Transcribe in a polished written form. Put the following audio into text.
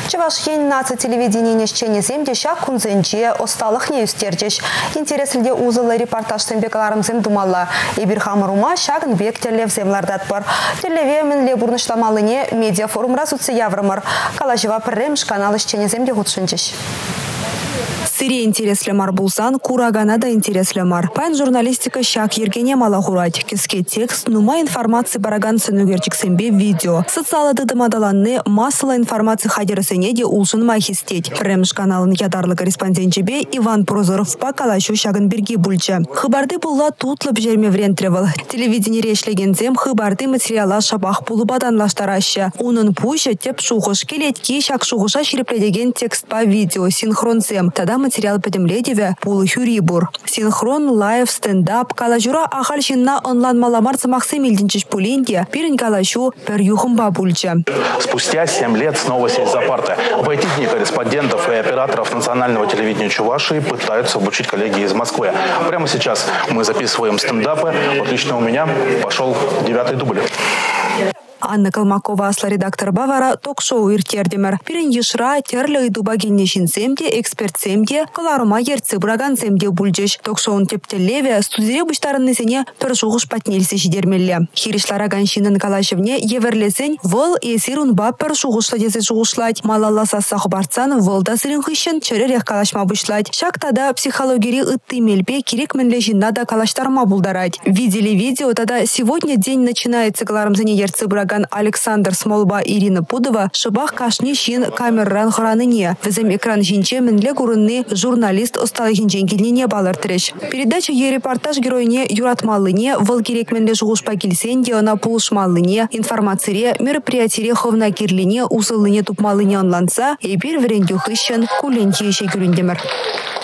Чувашьен наци телевидение несчене земде шак кунзенче осталых не юстердеш. Интереслде узылы репортаж сэмбекаларым зем думалла. Ибирхам рума шагын бек телев землардат бар. Телеве мен лебурнышламалыне медиафорум разуцы яврымыр. Калажева пірремш канал ишчене земде худшынчеш. Сыре интереслі мар булсан, курагана да интереслі мар. Пайн журналистика шак ергене мала хурать. Кеске текст, нума информации бараган сынугерчик сэмбе видео. Социалады дымадаланны массала информации хадерсене де улшын майхистеть. Премш каналын ядарлы корреспондентчебе Иван Прозоров па калашу шагын берги бульча. Хыбарды булла тутлып жерме врентревал. Телевидение решлегензем хыбарды материала шабах пулубадан лаштараща. Унын пуща теп шухыш келетки шак шухыша шерепледеген текст по видео синхронзем. Тада материал подемледеве пулы хюрибур. Синхрон, лайв, стендап, калажура ахальщина онлайн маламарца Максим Ильдинчич Пулинди, пирень калашу пер юхумба бульча. Спустя 7 лет снова сесть за парты. В эти дни корреспондентов и операторов национального телевидения Чувашии пытаются обучить коллеги из Москвы. Прямо сейчас мы записываем стендапы. Вот лично у меня пошел 9-й дубль. Анна Калмакова асла редактор Бавара ток-шоу иртердемер. Пирен ешра терлі идубагенне шинсемде, экспертсемде, каларума ерцы браган семде бульджеш. Ток-шоун тептелеве студире буштарынны сене пір жуғыш патнелісі жидермелле. Хиришлара ганшинын калашевне еверлесен вол есирун ба пір жуғышла десе жуғышлать. Малалла сassa хубарцан волда сырын хыщен чөререк калашма бушлать. Шактада психологери ытты мельбе керек мінле жинна да калаштарма булдарать. Видели видео, тогда сегодня день начинается каларымзене ерцы браган Александр Смолба Ирина Пудова шыбах кашни шин камерран храныне. Візем экран жинче мінле курынны журналист осталы жинчен келіне балар тіреш. Передача репортаж геройне юратмалыне, выл керек мінле жуғышпа келсенде, она пулышмалыне, информацире, мероприятире ховна кирлине, усылыне тупмалыне онланса, епер врендю хыщен куленте еше күріндемір.